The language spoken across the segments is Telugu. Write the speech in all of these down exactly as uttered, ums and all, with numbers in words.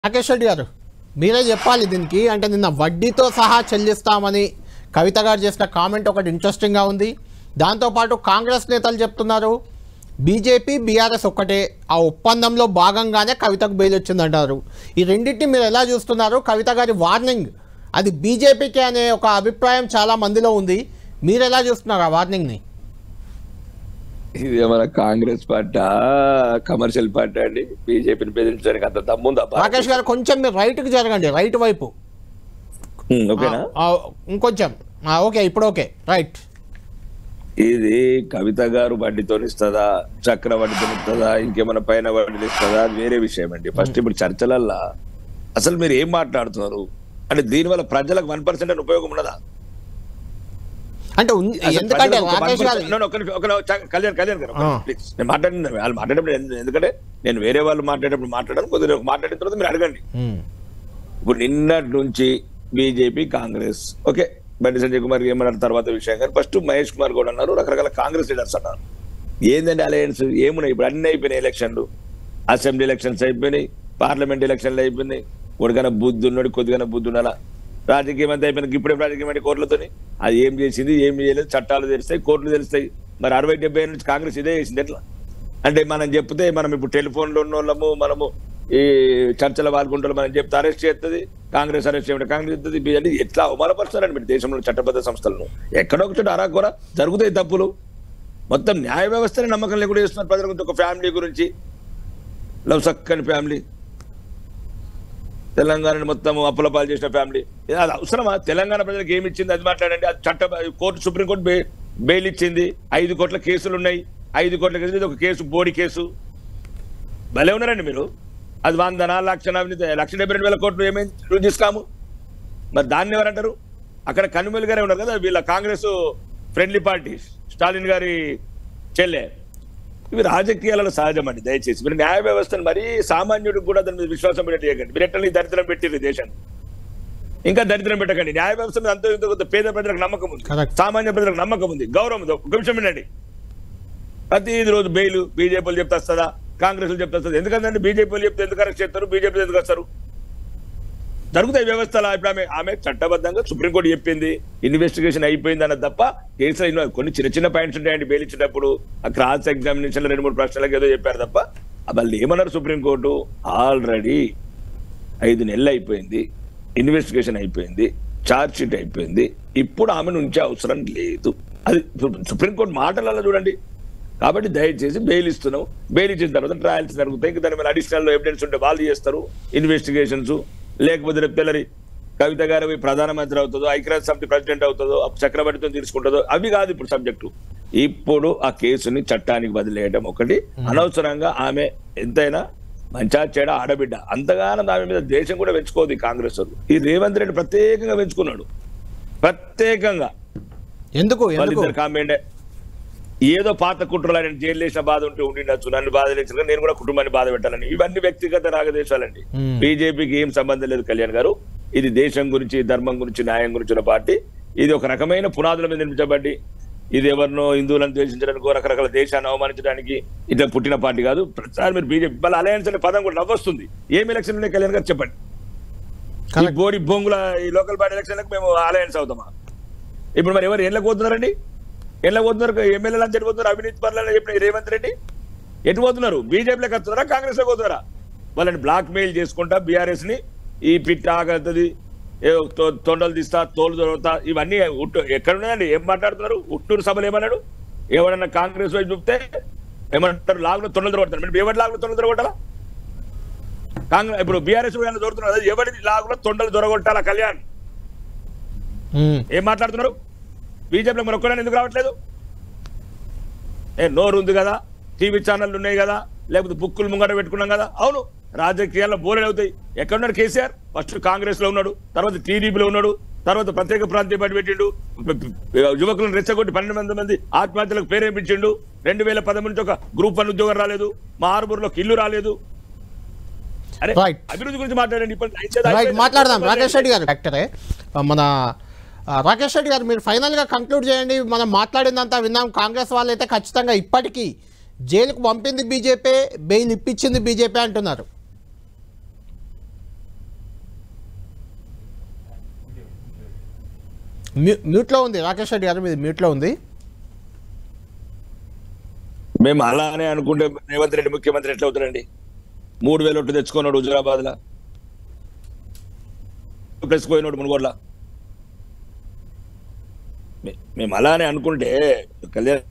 రాకేష్ రెడ్డి గారు మీరే చెప్పాలి దీనికి. అంటే నిన్న వడ్డీతో సహా చెల్లిస్తామని కవిత గారు చేసిన కామెంట్ ఒకటి ఇంట్రెస్టింగ్గా ఉంది. దాంతోపాటు కాంగ్రెస్ నేతలు చెప్తున్నారు బీజేపీ బీఆర్ఎస్ ఒక్కటే, ఆ ఒప్పందంలో భాగంగానే కవితకు బెయిల్ వచ్చిందంటారు. ఈ రెండింటిని మీరు ఎలా చూస్తున్నారు? కవిత గారి వార్నింగ్ అది బీజేపీకి అనే ఒక అభిప్రాయం చాలా మందిలో ఉంది. మీరు ఎలా చూస్తున్నారు ఆ వార్నింగ్ని? ఇది మన కాంగ్రెస్ పార్టీ కమర్షియల్ పార్టీ అండి. బీజేపీని బెదిరించడానికి అంత దమ్ముందా? రాకేష్ గారు కొంచెం మీరు రైట్కి జరగండి, రైట్ వైపు. ఓకేనా? ఇంకొంచెం ఓకే, ఇప్పుడు ఓకే, రైట్. ఇది కవిత గారు వడ్డీతో ఇస్తుందా, చక్ర వడ్డీతో ఇస్తుందా, ఇంకేమైనా పైన వడ్డీలు ఇస్తుందా, అది వేరే విషయం అండి. ఫస్ట్ ఇప్పుడు చర్చలల్లా అసలు మీరు ఏం మాట్లాడుతున్నారు అంటే దీనివల్ల ప్రజలకు వన్ పర్సెంట్ అని ఉపయోగం ఉన్నదా? అంటే ఎందుకంటే కళ్యాణ్ కళ్యాణ్ గారు నేను మాట్లాడిన వాళ్ళు మాట్లాడేటప్పుడు ఎందుకంటే నేను వేరే వాళ్ళు మాట్లాడేటప్పుడు మాట్లాడాను, కొద్దిగా మాట్లాడిన తర్వాత మీరు అడగండి. ఇప్పుడు నిన్నటి నుంచి బీజేపీ కాంగ్రెస్ ఓకే, బండి సంజయ్ కుమార్ ఏమన్నారు తర్వాత విషయం కానీ ఫస్ట్ మహేష్ కుమార్ కూడా అన్నారు, రకరకాల కాంగ్రెస్ లీడర్స్ అన్నారు. ఏందండి అలయన్స్ ఏమున్నాయి? ఇప్పుడు అన్ని అయిపోయినాయి ఎలక్షన్లు, అసెంబ్లీ ఎలక్షన్స్ అయిపోయినాయి, పార్లమెంట్ ఎలక్షన్లు అయిపోయినాయి. కొడుకైనా బుద్ధి ఉన్నాడు, కొద్దిగా బుద్ధి ఉండాలా. రాజకీయం అంతా అయిపోయినాయి, ఇప్పుడే రాజకీయం అంటే కోర్టులతోని అది ఏం చేసింది ఏం చేయలేదు, చట్టాలు తెలుస్తాయి, కోర్టులు తెలుస్తాయి. మరి అరవై డెబ్బై నుంచి కాంగ్రెస్ ఇదే చేసింది ఎట్లా అంటే మనం చెప్తే మనం ఇప్పుడు టెలిఫోన్లో ఉన్న వాళ్ళము మనము ఈ చర్చల పాల్గొంటారు, మనం చెప్తే అరెస్ట్ చేస్తుంది కాంగ్రెస్, అరెస్ట్ చేయడం కాంగ్రెస్ చేస్తుంది. అంటే ఎట్లా అవమానపరుస్తారండి మీరు దేశంలో చట్టబద్ధ సంస్థలను. ఎక్కడో ఒక చోట అరాకొర జరుగుతాయి తప్పులు, మొత్తం న్యాయ వ్యవస్థని నమ్మకం లేకుండా చేస్తున్నారు ప్రజల గురించి. ఒక ఫ్యామిలీ గురించి లవ్ సక్కని ఫ్యామిలీ, తెలంగాణని మొత్తం అప్పుల పాలు చేసిన ఫ్యామిలీ, అది అవసరమా? తెలంగాణ ప్రజలకు ఏమి ఇచ్చింది అది మాట్లాడండి. అది చట్ట కోర్టు సుప్రీంకోర్టు బె బెయిల్ ఇచ్చింది, ఐదు కోట్ల కేసులు ఉన్నాయి, ఐదు కోట్ల కేసు ఇది ఒక కేసు బోడి కేసు. భలే ఉన్నారండి మీరు. అది వందన లక్ష లక్ష డెబ్బై రెండు వేల కోట్లు ఏమైంది రుజువు తీసుకోము. మరి దాన్ని ఎవరంటారు? అక్కడ కనుమల్ గారే ఉన్నారు కదా వీళ్ళ కాంగ్రెస్ ఫ్రెండ్లీ పార్టీ, స్టాలిన్ గారి చెల్లె. ఇవి రాజకీయాలలో సహజం అండి. దయచేసి మీరు న్యాయ వ్యవస్థను మరీ సామాన్యుడికి కూడా దాని మీద విశ్వాసం పెట్టేది చేయకండి. మీరు ఎట్లా దరిద్రం పెట్టిర్రు దేశాన్ని, ఇంకా దరిద్రం పెట్టకండి. న్యాయ వ్యవస్థ మీద అంత ఇంత కొంత పేద ప్రజలకు నమ్మకం ఉంది, సామాన్య ప్రజలకు నమ్మకం ఉంది, గౌరవం ఉంది. ఒక నిమిషం వినండి. ప్రతి రోజు బెయిల్ బీజేపీలు చెప్తే వస్తుందా, కాంగ్రెస్లు చెప్తే వస్తుంది? ఎందుకంటే బీజేపీలు చెప్తే ఎందుకు అరెస్ట్ చేస్తారు, బీజేపీలు ఎందుకు వస్తారు? జరుగుతాయి వ్యవస్థలో. ఇప్పుడు ఆమె ఆమె చట్టబద్ధంగా సుప్రీంకోర్టు చెప్పింది ఇన్వెస్టిగేషన్ అయిపోయింది అన్నది తప్ప కేసులో కొన్ని చిన్న చిన్న పాయింట్స్ ఉంటాయండి. బెయిల్ ఇచ్చేటప్పుడు ఆ క్రాస్ ఎగ్జామినేషన్ రెండు మూడు ప్రశ్నలకు ఏదో చెప్పారు తప్ప వాళ్ళు ఏమన్నారు సుప్రీంకోర్టు ఆల్రెడీ ఐదు నెలలు అయిపోయింది, ఇన్వెస్టిగేషన్ అయిపోయింది, ఛార్జ్ షీట్ అయిపోయింది, ఇప్పుడు ఆమెను ఉంచే అవసరం లేదు. అది సుప్రీంకోర్టు మాటలలో చూడండి. కాబట్టి దయచేసి బెయిల్ ఇస్తున్నాం, బెయిల్ ఇచ్చిన తర్వాత ట్రయల్స్ జరుగుతాయి, ఇంకా దాని మీద అడిషనల్ ఎవిడెన్స్ ఉంటే వాళ్ళు చేస్తారు ఇన్వెస్టిగేషన్స్. లేకపోతే రేపు తెల్లరి కవిత గారు ప్రధానమంత్రి అవుతుందో, ఐక్యరాజ్య సమితి ప్రెసిడెంట్ అవుతుందో, చక్రవర్తితో తీసుకుంటుందో, అవి కాదు ఇప్పుడు సబ్జెక్టు. ఇప్పుడు ఆ కేసుని చట్టానికి వదిలేయడం ఒకటి. అనవసరంగా ఆమె ఎంతైనా మంచా చెడ ఆడబిడ్డ, అంతగానో ఆమె మీద దేశం కూడా పెంచుకోదు ఈ కాంగ్రెస్ వాళ్ళు. ఈ రేవంత్ రెడ్డి ప్రత్యేకంగా పెంచుకున్నాడు, ప్రత్యేకంగా. ఎందుకు వాళ్ళిద్దరు కామెంట్ ఏదో పాత కుట్రలు ఆయన జైలు వేసిన బాధ ఉంటే ఉండిండొచ్చు, నన్ను బాధ లేచిన నేను కూడా కుటుంబాన్ని బాధ పెట్టాలని. ఇవన్నీ వ్యక్తిగత రాగదేశాలండి. బీజేపీకి ఏం సంబంధం లేదు కళ్యాణ్ గారు. ఇది దేశం గురించి, ధర్మం గురించి, న్యాయం గురించి ఉన్న పార్టీ. ఇది ఒక రకమైన పునాదుల మీద నిర్మించబడి, ఇది ఎవరినో హిందువులను ద్వేషించడానికి, రకరకాల దేశాన్ని అవమానించడానికి ఇట్లా పుట్టిన పార్టీ కాదు. ప్రతిసారి మీరు బీజేపీ వాళ్ళ అలయన్స్ అనే పదం కూడా నవ్వొస్తుంది. ఏం ఎలక్షన్ ఉన్నాయి కళ్యాణ్ గారు చెప్పండి? ఈ బోడి బొంగుల ఈ లోకల్ బాడీ ఎలక్షన్లకు మేము అలయన్స్ అవుతామా? ఇప్పుడు మరి ఎవరు ఎట్లా పోతున్నారండి? ఎట్లా పోతున్నారు? ఎమ్మెల్యేలు అని పోతున్నారు, అవినీతి పనులని చెప్పిన రేవంత్ రెడ్డి ఎటు పోతున్నారు? బీజేపీలోకి వస్తున్నారా, కాంగ్రెస్ లో పోతున్నారా? వాళ్ళని బ్లాక్ మెయిల్ చేసుకుంటా బీఆర్ఎస్ ని ఈ పిట్ ఆగలుతుంది, తొండలు తీస్తా, తోలు దొరుకుతా, ఇవన్నీ ఎక్కడున్నాయండి? ఏం మాట్లాడుతున్నారు? ఉట్టూరు సభలు ఏమన్నాడు? ఎవరన్నా కాంగ్రెస్ వైపు చూపితే ఏమంటారు? లాగులో తొండలు దొరకొడతారు. మీరు ఎవరి లాగులో తొండలు దొరకొట్టాలా? కాంగ్రెస్ ఇప్పుడు బీఆర్ఎస్ దొరుకుతున్నారు, ఎవరి లాగులో తొండలు దొరకొట్టాలా? కళ్యాణ్ ఏం మాట్లాడుతున్నారు? బీజేపీలో మరి ఒక్కడని ఎందుకు రావట్లేదు? ఏ నోరు ఉంది కదా, టీవీ ఛానళ్ళు ఉన్నాయి కదా, లేకపోతే బుక్కులు ముంగట పెట్టుకున్నాం కదా. అవును, రాజకీయాల్లో బోలెడు అవుతాయి. ఎక్కడున్నాడు కేసీఆర్? ఫస్ట్ కాంగ్రెస్ లో ఉన్నాడు, తర్వాత టీడీపీలో ఉన్నాడు, తర్వాత ప్రత్యేక ప్రాంతీయ పార్టీ పెట్టిండు, యువకులను రెచ్చగొట్టి పన్నెండు మంది మంది ఆత్మహత్యలకు ప్రేరేపించిండు. రెండు వేల పదమూడు నుంచి ఒక గ్రూప్ వన్ ఉద్యోగం రాలేదు, మా ఆరుమూరులోకి ఇల్లు రాలేదు. అరే అభివృద్ధి గురించి మాట్లాడండి. ఇప్పుడు మాట్లాడదాం. రాకేష్ రెడ్డి గారు డాక్టరే మన రాకేష్ రెడ్డి గారు మీరు ఫైనల్గా కంక్లూడ్ చేయండి. మనం మాట్లాడిందంతా విన్నాం. కాంగ్రెస్ వాళ్ళు అయితే ఖచ్చితంగా ఇప్పటికీ జైలుకు పంపింది బీజేపీ, బెయిల్ ఇప్పించింది బీజేపీ అంటున్నారు. మ్యూ మ్యూట్లో ఉంది రాకేష్ రెడ్డి గారు, మీది మ్యూట్లో ఉంది. మేము అలానే అనుకుంటే రేవంత్ రెడ్డి ముఖ్యమంత్రి ఎట్లా అవుతారండి? మూడు వేలు ఒట్టు తెచ్చుకున్నాడు హుజురాబాద్ లా, ప్లస్ పోయినాడు మునుగోడ్ల. మేము అలానే అనుకుంటే కళ్యాణ్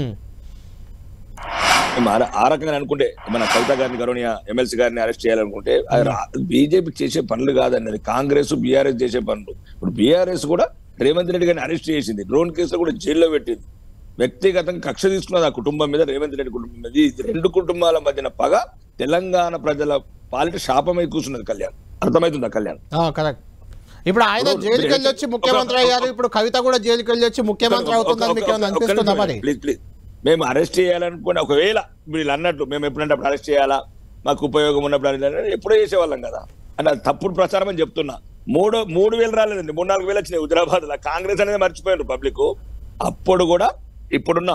మేము ఆ రకంగా అనుకుంటే మన కవిత గారిని గౌరవనీయ ఎమ్మెల్సీ గారిని అరెస్ట్ చేయాలనుకుంటే బీజేపీ చేసే పనులు కాదన్నది, కాంగ్రెస్ బీఆర్ఎస్ చేసే పనులు. ఇప్పుడు బీఆర్ఎస్ కూడా రేవంత్ రెడ్డి గారిని అరెస్ట్ చేసింది, డ్రోన్ కేసులో కూడా జైల్లో పెట్టింది, వ్యక్తిగతంగా కక్ష తీసుకున్నది ఆ కుటుంబం మీద, రేవంత్ రెడ్డి కుటుంబం మీద. ఇది రెండు కుటుంబాల మధ్యన పగ తెలంగాణ ప్రజల పాలిట శాపమై కూర్చున్నది. కళ్యాణ్ అర్థమవుతుందా కళ్యాణ్? కరెక్ట్. ఇప్పుడు ఆయన జైలుకి వెళ్ళి వచ్చి ముఖ్యమంత్రి అయ్యారు, ఇప్పుడు కవిత కూడా జైలుకి వెళ్ళి వచ్చి ముఖ్యమంత్రి అవుతుందని మీకు ఏమైనా అనిపిస్తుందా? మరి ప్లీజ్ ప్లీజ్ మేము అరెస్ట్ చేయాలనుకుని ఒకవేళ వీళ్ళు అన్నట్టు మేము ఎప్పుడంటే అప్పుడు అరెస్ట్ చేయాలా, మాకు ఉపయోగం ఉన్నప్పుడు ఎప్పుడో చేసేవాళ్ళం కదా అంటే అది తప్పుడు ప్రచారం అని చెప్తున్నా. మూడు మూడు వేలు రాలేదండి, మూడు నాలుగు వేలు వచ్చినాయి హుజురాబాద్ లో. కాంగ్రెస్ అనేది మర్చిపోయారు పబ్లిక్. అప్పుడు కూడా ఇప్పుడున్న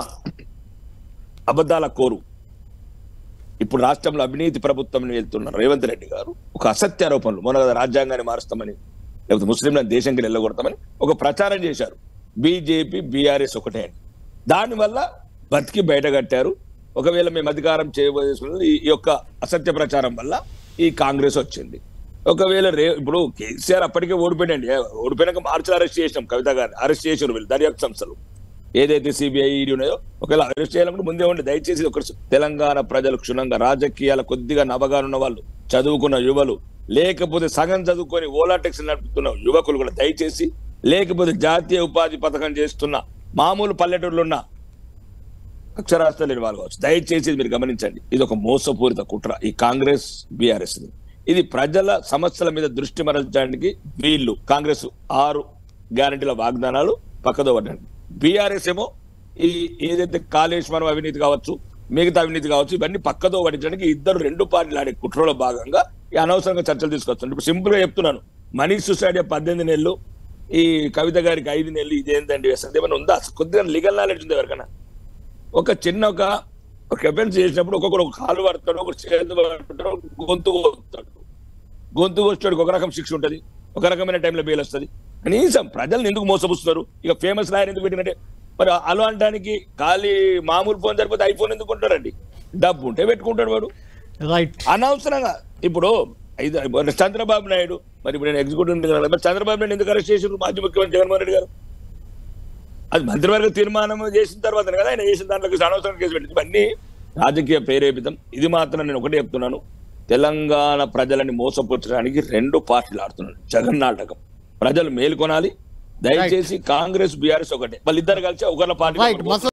అబద్ధాల కోరు, ఇప్పుడు రాష్ట్రంలో అవినీతి ప్రభుత్వం వెళ్తున్నారు రేవంత్ రెడ్డి గారు. ఒక అసత్య ఆరోపణలు, మొన్న రాజ్యాంగాన్ని మారుస్తామని లేకపోతే ముస్లింలను దేశంకి వెళ్ళగొడతామని ఒక ప్రచారం చేశారు. బీజేపీ బీఆర్ఎస్ ఒకటే అని, దానివల్ల బతికి బయట కట్టారు. ఒకవేళ మేము అధికారం చేయబోయేసుకున్నది ఈ యొక్క అసత్య ప్రచారం వల్ల ఈ కాంగ్రెస్ వచ్చింది. ఒకవేళ రే ఇప్పుడు కేసీఆర్ అప్పటికే ఓడిపోయాడండి, ఓడిపోయినాక మార్చిలో అరెస్ట్ చేసినాం కవిత గారిని, అరెస్ట్ చేసారు వీళ్ళు దర్యాప్తు సంస్థలు ఏదైతే సిబిఐ ఈడీ ఉన్నాయో. ఒకవేళ అరెస్ట్ చేయాలంటే ముందే ఉండి దయచేసి ఒక తెలంగాణ ప్రజలు క్షుణ్ణంగా రాజకీయాల కొద్దిగా నవగానున్న వాళ్ళు, చదువుకున్న యువలు, లేకపోతే సగం చదువుకొని ఓలా ట్యాక్సీ నడుపుతున్న యువకులు కూడా దయచేసి, లేకపోతే జాతీయ ఉపాధి పథకం చేస్తున్న మామూలు పల్లెటూరులో ఉన్న అక్షరాస్యత లేని వాళ్ళు కావచ్చు, దయచేసి మీరు గమనించండి. ఇది ఒక మోసపూరిత కుట్ర ఈ కాంగ్రెస్ బీఆర్ఎస్. ఇది ప్రజల సమస్యల మీద దృష్టి మరల్చడానికి వీళ్ళు కాంగ్రెస్ ఆరు గ్యారంటీల వాగ్దానాలు పక్కదో పడ్డండి. బీఆర్ఎస్ ఏమో ఈ ఏదైతే కాళేశ్వరం అవినీతి కావచ్చు, మిగతా అవినీతి కావచ్చు, ఇవన్నీ పక్కదో పడించడానికి ఇద్దరు రెండు పార్టీలు ఆడే కుట్రలో భాగంగా ఈ అనవసరంగా చర్చలు తీసుకొస్తుంది. ఇప్పుడు సింపుల్ గా చెప్తున్నాను, మనీష్ సిసోడియా పద్దెనిమిది నెలలు, ఈ కవిత గారికి ఐదు నెలలు, ఇదేంటండి అసలు ఏమైనా ఉందా? కొద్దిగా లీగల్ నాలెడ్జ్ ఉంది ఎవరికైనా? ఒక చిన్న ఒక ఒక అఫెన్స్ చేసినప్పుడు ఒక్కొక్కరు ఒక కాలు పడతాడు, ఒక చేతి పడతాడు, గొంతు కోస్తాడు. గొంతు కోస్తాడు ఒక రకం శిక్ష ఉంటుంది, ఒక రకమైన టైంలో బెయిల్ వస్తుంది. కనీసం ప్రజల్ని ఎందుకు మోసపుస్తున్నారు? ఇక ఫేమస్ లాయర్ ఎందుకు పెట్టినట్టే మరి అలా అనడానికి ఖాళీ మామూలు ఫోన్ సరిపోతే ఐఫోన్ ఎందుకు కొంటారండి? డబ్బు ఉంటే పెట్టుకుంటాడు వాడు అనవసరంగా. ఇప్పుడు ఐదు చంద్రబాబు నాయుడు మరి ఇప్పుడు నేను ఎగ్జిక్యూటివ్ మరి చంద్రబాబు నాయుడు ఎందుకు అరెస్ట్ చేసారు మాజీ ముఖ్యమంత్రి జగన్మోహన్ రెడ్డి గారు? అది మంత్రివర్గ తీర్మానం చేసిన తర్వాత కదా ఆయన చేసిన దాంట్లోకి అనవసరం కేసు పెట్టింది. ఇవన్నీ రాజకీయ ప్రేరేపితం. ఇది మాత్రం నేను ఒకటే చెప్తున్నాను, తెలంగాణ ప్రజలని మోసపుచ్చడానికి రెండు పార్టీలు ఆడుతున్నాడు జగన్ నాటకం. ప్రజలు మేల్కొనాలి దయచేసి. కాంగ్రెస్ బీఆర్ఎస్ ఒకటే, వాళ్ళిద్దరు కలిసి ఒకళ్ళ పార్టీ